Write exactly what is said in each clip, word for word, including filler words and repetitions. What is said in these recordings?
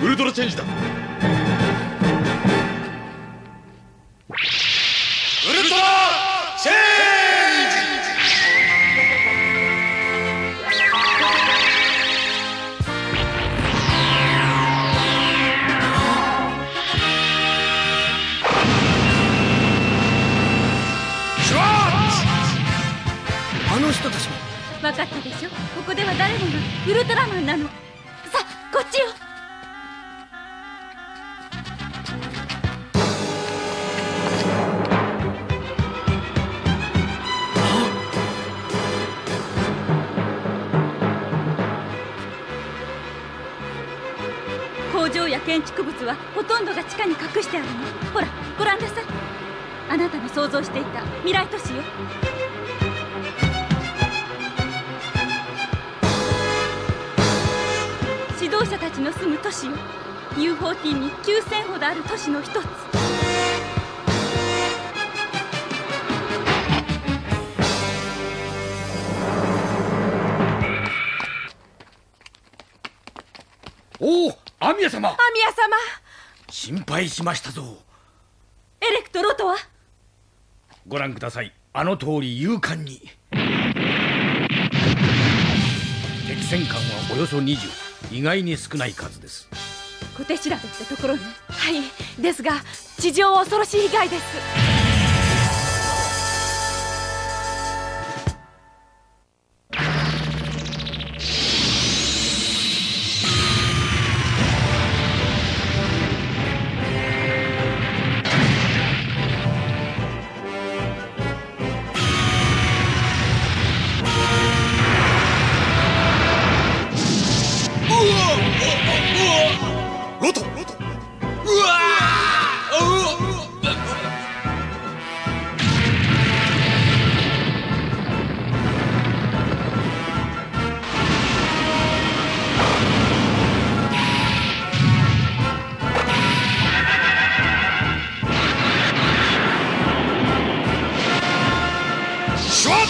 ウルトラチェンジだ。ウルトラチェンジ。 あの人たちも。 分かったでしょ。ここでは誰もがウルトラマンなの。さあこっちよ。工場や建築物はほとんどが地下に隠してあるの。ほらご覧なさい。あなたの想像していた未来都市よ。指導者たちの住む都市よ。 ユーフォーティー にきゅうせんほどある都市の一つ。 おお、アミヤ様。 アミヤ様、 心配しましたぞ。 エレクトロトは。 ご覧ください。あの通り勇敢に。敵戦艦はおよそにじゅう。意外に少ない数です。 小手調べってところね。 はい、ですが地上は恐ろしい被害です。 ロト、ロト、うわシュワッ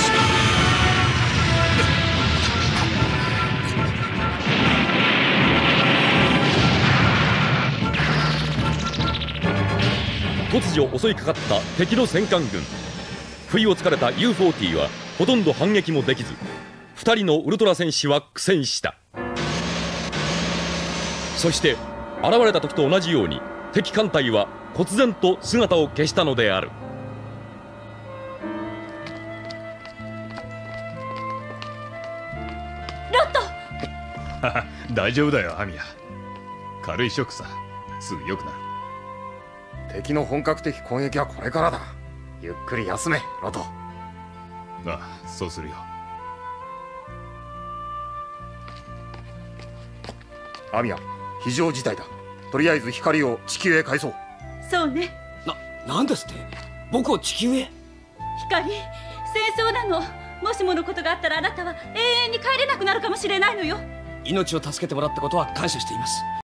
突如襲いかかった敵の戦艦軍。不意をつかれた ユーフォーティー はほとんど反撃もできず、ふたりのウルトラ戦士は苦戦した。そして現れた時と同じように敵艦隊は忽然と姿を消したのである。 ロット。 大丈夫だよアミヤ。軽いショックさ、すぐ良くなる。 敵の本格的攻撃はこれからだ。ゆっくり休めロト。 ああ、そうするよ。 アミヤ、非常事態だ。とりあえず光を地球へ返そう。 そうね。 な、なんですって。僕を地球へ。 光、戦争なの。もしものことがあったらあなたは永遠に帰れなくなるかもしれないのよ。 命を助けてもらったことは感謝しています。